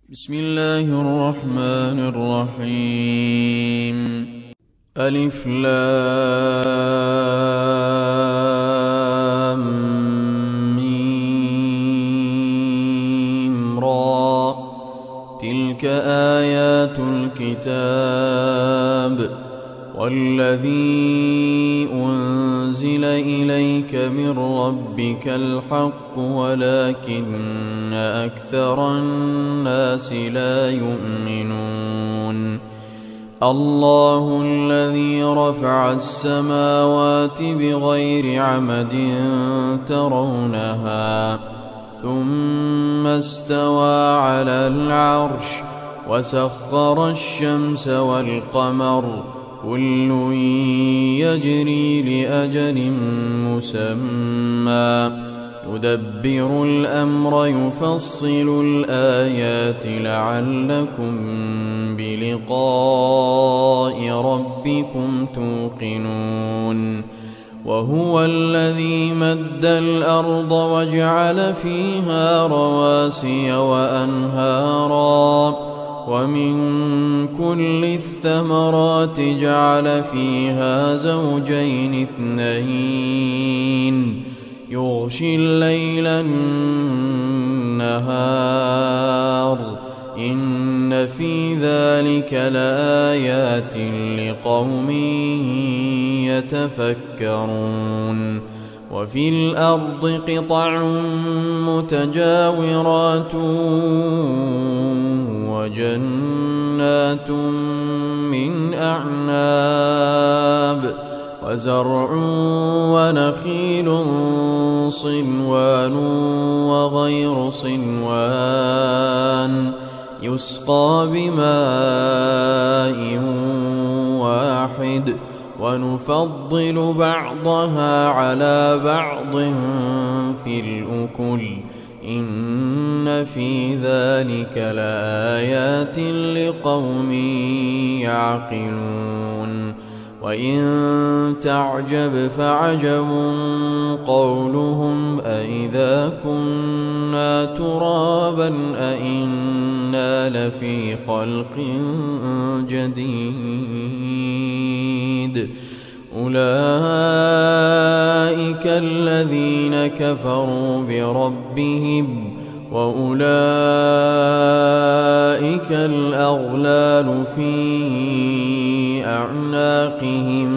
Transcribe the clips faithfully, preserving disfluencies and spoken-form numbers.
بسم الله الرحمن الرحيم. ألف لام ميم را، تلك آيات الكتاب والذي أنزل إليك من ربك الحق ولكن أكثر الناس لا يؤمنون. الله الذي رفع السماوات بغير عمد ترونها ثم استوى على العرش وسخر الشمس والقمر كل يجري لأجل مسمى يدبر الأمر يفصل الآيات لعلكم بلقاء ربكم توقنون. وهو الذي مد الأرض وجعل فيها رواسي وأنهارا ومن كل الثمرات جعل فيها زوجين اثنين يغشي الليل النهار إن في ذلك لآيات لقوم يتفكرون. وفي الأرض قطع متجاورات وجنات من أعناب وزرع ونخيل صنوان وغير صنوان يسقى بماء واحد ونفضل بعضها على بعض في الأكل إن في ذلك لآيات لقوم يعقلون. وإن تعجب فعجب قولهم أإذا كنا ترابا أإنا لفي خلق جديد أولئك الذين كفروا بربهم وأولئك الأغلال في أعناقهم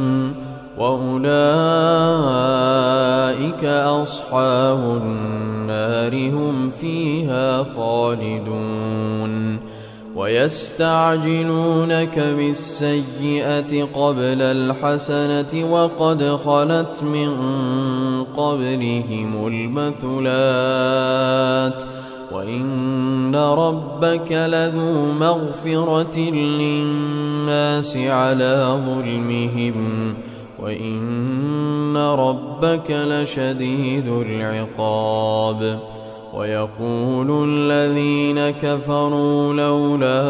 وأولئك أصحاب النار هم فيها خالدون. ويستعجلونك بالسيئة قبل الحسنة وقد خلت من قبلهم المثلات وإن ربك لذو مغفرة للناس على ظلمهم وإن ربك لشديد العقاب. ويقول الذين كفروا لولا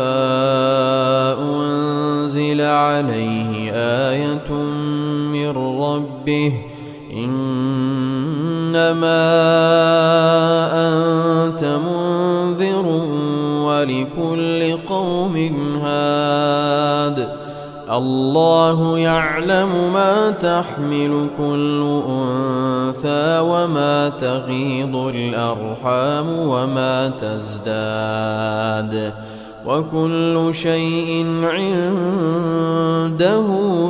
أنزل عليه آية من ربه إنما أنت منذر ولكل قوم هاد الله يعلم ما تحمل كل أنثى وما تغيض الأرحام وما تزداد وكل شيء عنده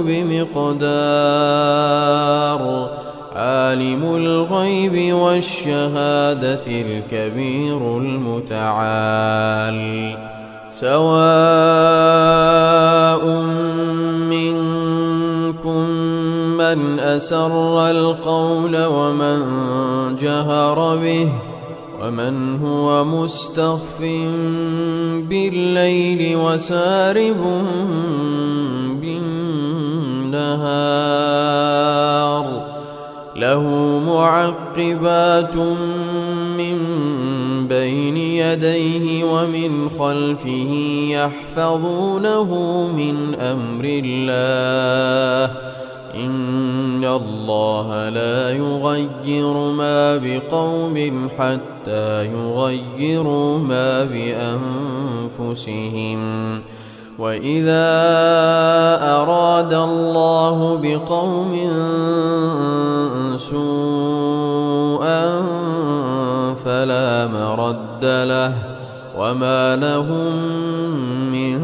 بمقدار. عالم الغيب والشهادة الكبير المتعال. سواء منكم من أسر القول ومن جهر به ومن هو مستخف بالليل وسارب بالنهار له معقبات من بين يديه ومن خلفه يحفظونه من أمر الله إن الله لا يغير ما بقوم حتى يغيروا ما بأنفسهم وإذا أراد الله بقوم سوءا فلا مرد له وما لهم من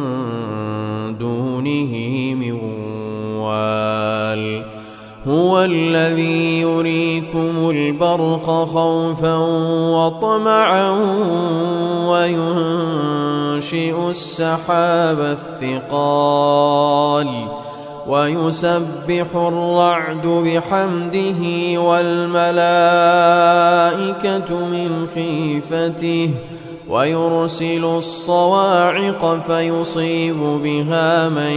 دونه من وال هو الذي يريكم البرق خوفا وطمعا وينشئ السحاب الثقال ويسبح الرعد بحمده والملائكة من خيفته ويرسل الصواعق فيصيب بها من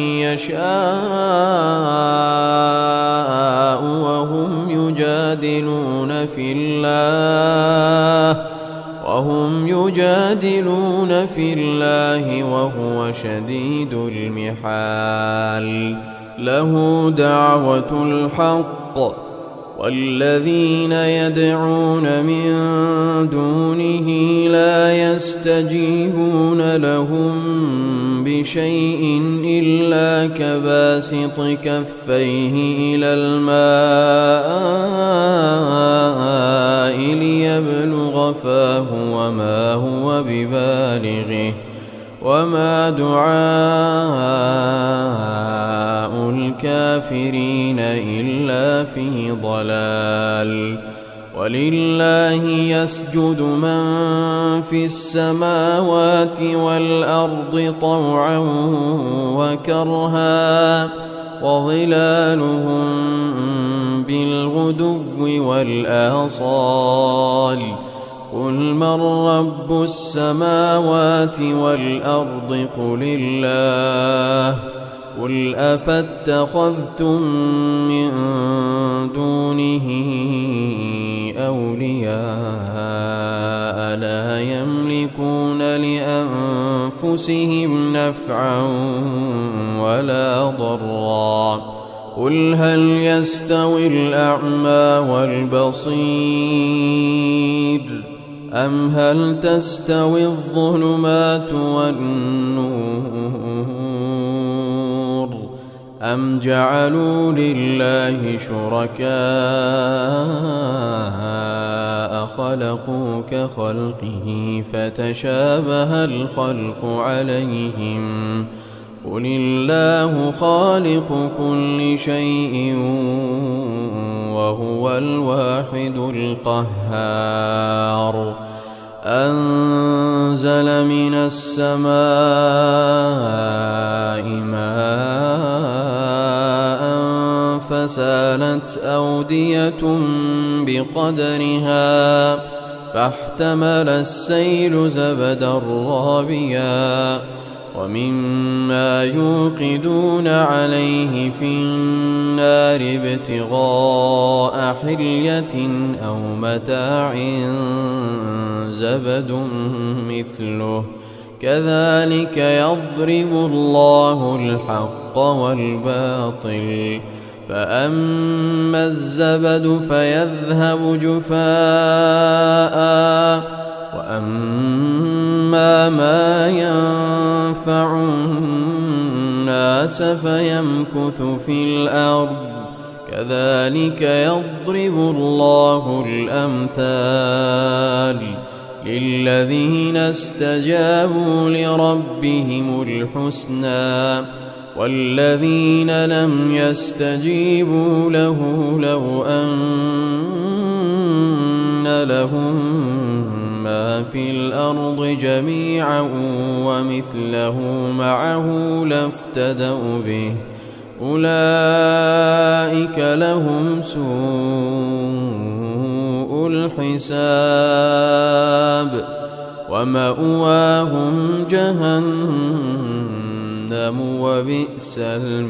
يشاء وهم يجادلون في الله وهم يجادلون في الله وهو شديد المحال له دعوة الحق والذين يدعون من دونه لا يستجيبون لهم بشيء إلا كباسط كفيه إلى الماء ليبلغ فاه وما هو ببالغه وما دعاء الكافرين إلا في ضلال ولله يسجد من في السماوات والأرض طوعا وكرها وظلالهم بالغدو والآصال قل من رب السماوات والأرض قل الله قل أفاتخذتم من دونه أولياء لا يملكون لأنفسهم نفعا ولا ضرا قل هل يستوي الأعمى والبصير أم هل تستوي الظلمات والنور أم جعلوا لله شركاء خلقوا كخلقه فتشابه الخلق عليهم قل الله خالق كل شيء وهو الواحد القهار أنزل من السماء ماء فسالت أودية بقدرها فاحتمل السيل زبدا رابيا ومما يوقدون عليه في النار ابتغاء حلية أو متاع زبد مثله كذلك يضرب الله الحق والباطل فأما الزبد فيذهب جفاء وأما ما ينفع الناس فيمكث في الأرض كذلك يضرب الله الأمثال للذين استجابوا لربهم الحسنى والذين لم يستجيبوا له لو أن لهم ما في الأرض جميعا ومثله معه لافتدوا به أولئك لهم سوء الحساب ومأواهم جهنم وبئس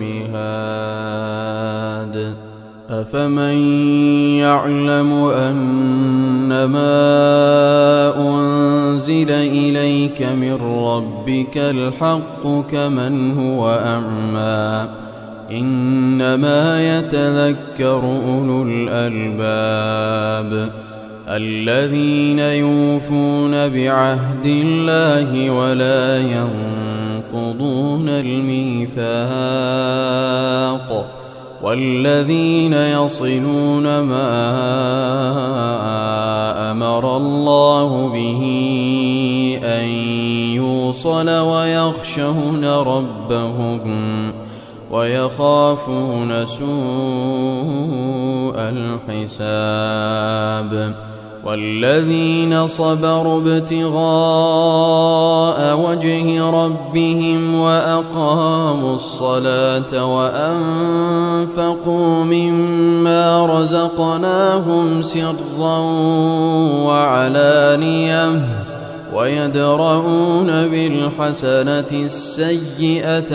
المهاد أفمن يعلم أنما أنزل إليك من ربك الحق كمن هو أعمى إنما يتذكر أولو الألباب الذين يوفون بعهد الله ولا ينقضون الميثاق والذين يصلون ما أمر الله به أن يوصل ويخشون ربهم ويخافون سوء الحساب والذين صبروا ابتغاء وجه ربهم وأقاموا الصلاة وأنفقوا مما رزقناهم سرا وعلانية ويدرؤون بالحسنة السيئة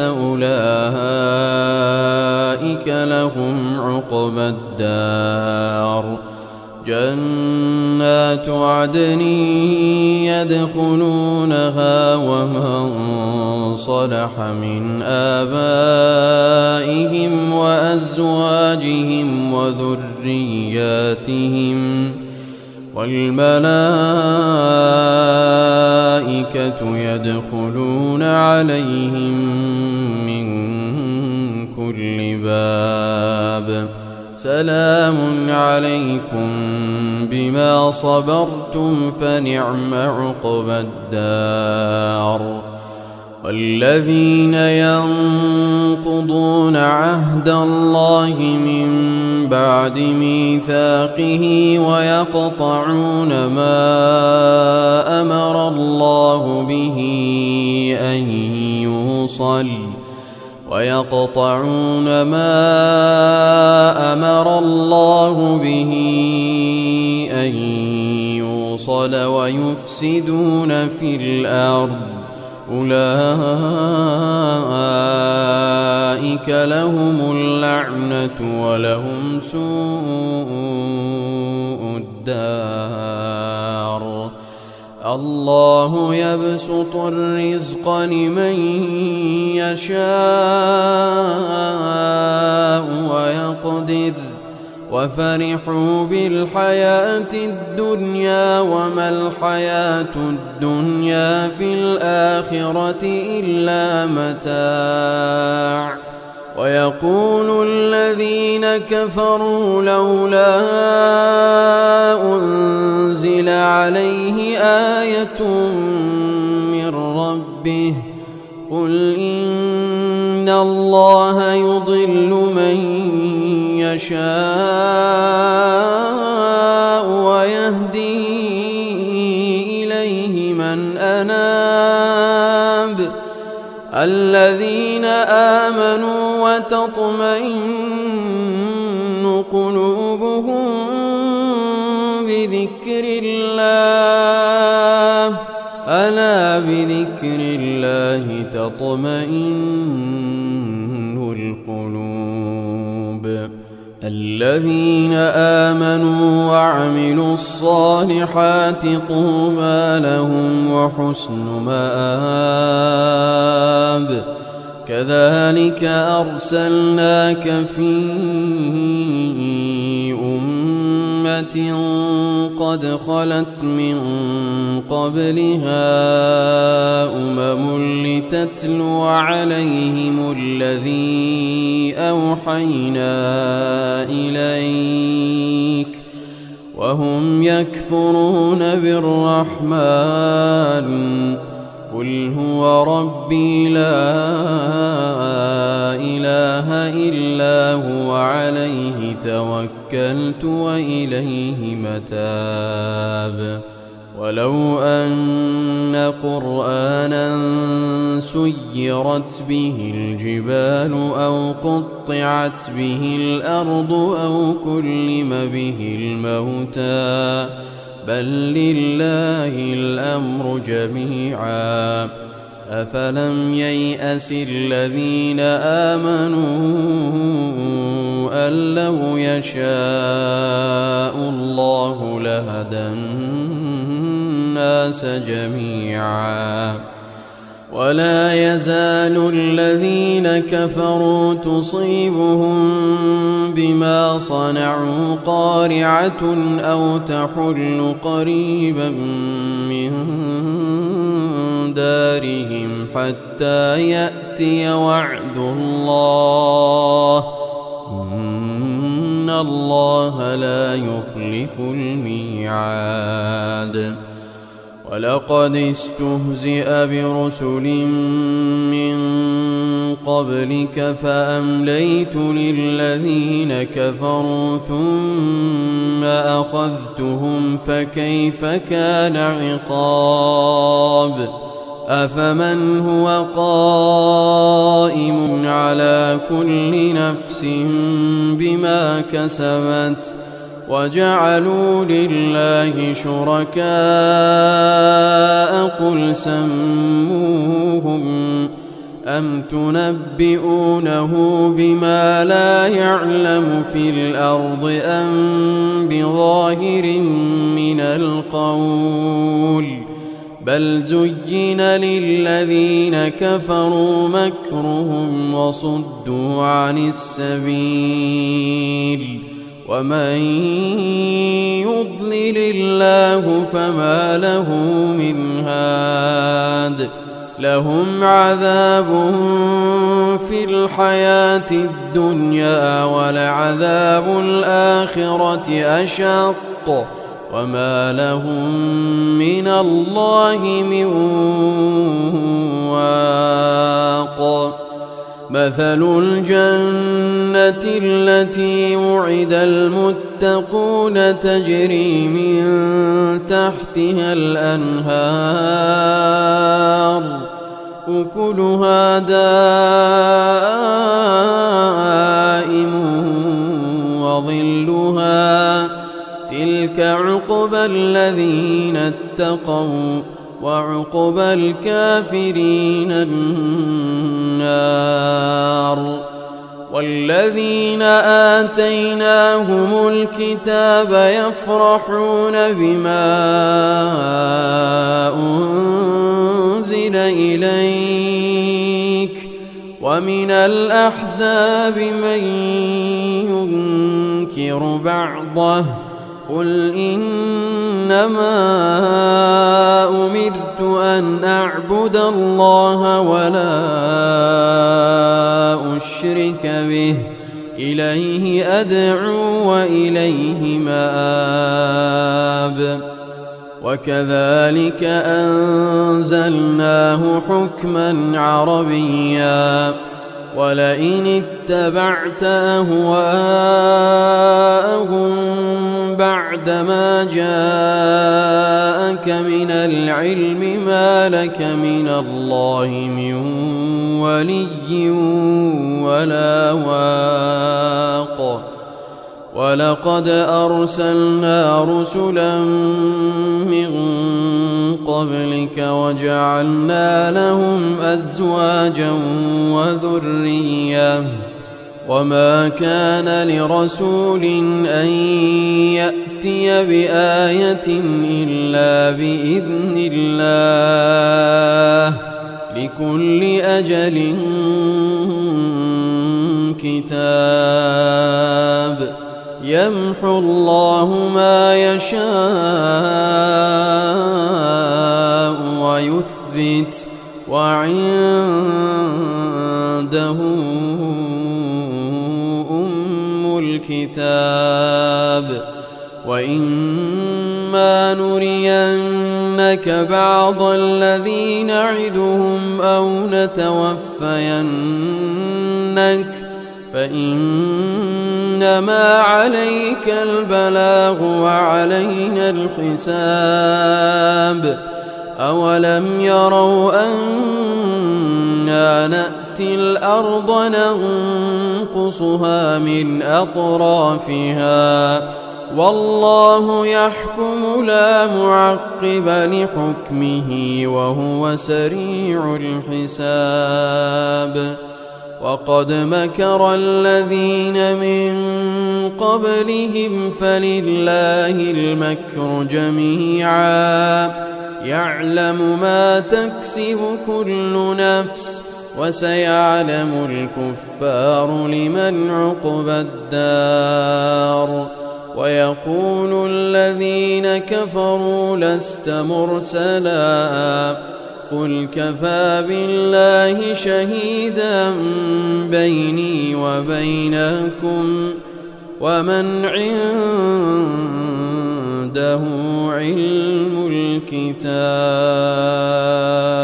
أولئك لهم عقبى الدار جنات عدن يدخلونها ومن صلح من آبائهم وأزواجهم وذرياتهم والملائكة يدخلون عليهم من كل باب سلام عليكم بما صبرتم فنعم عقبى الدار والذين ينقضون عهد الله من بعد ميثاقه ويقطعون ما أمر الله به أن يوصل ويقطعون ما أمر الله به أن يوصل ويفسدون في الأرض أولئك لهم اللعنة ولهم سوء الدار الله يبسط الرزق لمن يشاء ويقدر وفرحوا بالحياة الدنيا وما الحياة الدنيا في الآخرة إلا متاع ويقول الذين كفروا لولا أنزل عليه آية من ربه قل إن الله يضل من يشاء ويهدي إليه من أناب الذين آمنوا وتطمئن قلوبهم بذكر الله ألا بذكر الله تطمئن القلوب الذين آمنوا وعملوا الصالحات طوبى لهم وحسن مآب كذلك أرسلناك في أمة قد خلت من قبلها أمم لتتلو عليهم الذي أوحينا إليك وهم يكفرون بالرحمن قل هو ربي لا إله إلا هو عليه توكلت وإليه متاب ولو أن قرآنا سيرت به الجبال أو قطعت به الأرض أو كلم به الموتى بل لله الأمر جميعا أفلم ييأس الذين آمنوا أن لو يشاء الله لهدى الناس جميعا ولا يزال الذين كفروا تصيبهم بما صنعوا قارعة أو تحل قريبا من دارهم حتى يأتي وعد الله إن الله لا يخلف الميعاد. ولقد استهزئ برسل من قبلك فأمليت للذين كفروا ثم أخذتهم فكيف كان عقاب. أفمن هو قائم على كل نفس بما كسبت وجعلوا لله شركاء قل سموهم أم تنبئونه بما لا يعلم في الأرض أم بظاهر من القول بل زين للذين كفروا مكرهم وصدوا عن السبيل ومن يضلل الله فما له من هاد. لهم عذاب في الحياة الدنيا ولعذاب الآخرة أشق وما لهم من الله من واق. مثل الجنة التي وعد المتقون تجري من تحتها الأنهار أكلها دائم وظلها تلك عقبى الذين اتقوا وعقبى الكافرين النار. والذين آتيناهم الكتاب يفرحون بما أنزل إليك ومن الأحزاب من ينكر بعضه قل إنما أمرت أن أعبد الله ولا أشرك به إليه أدعو وإليه مآب. وكذلك أنزلناه حكما عربيا ولئن اتبعت أهواءهم بعدما جاءك من العلم ما لك من الله من ولي ولا واق. ولقد أرسلنا رسلا من قبلك وجعلنا لهم أزواجا وذرية وما كان لرسول أن يأتي بآية إلا بإذن الله لكل أجل كتاب يمحو الله ما يشاء ويثبت وعنده أم الكتاب. وإما نرينك بعض الذي نعدهم أو نتوفينك فإنما عليك البلاغ وعلينا الحساب. أولم يروا أنا نأتي الأرض ننقصها من أطرافها والله يحكم لا معقب لحكمه وهو سريع الحساب. وقد مكر الذين من قبلهم فلله المكر جميعا يعلم ما تكسب كل نفس وسيعلم الكفار لمن عقبى الدار ويقول الذين كفروا لست مرسلا قل كفى بالله شهيدا بيني وبينكم ومن عنده علم الكتاب.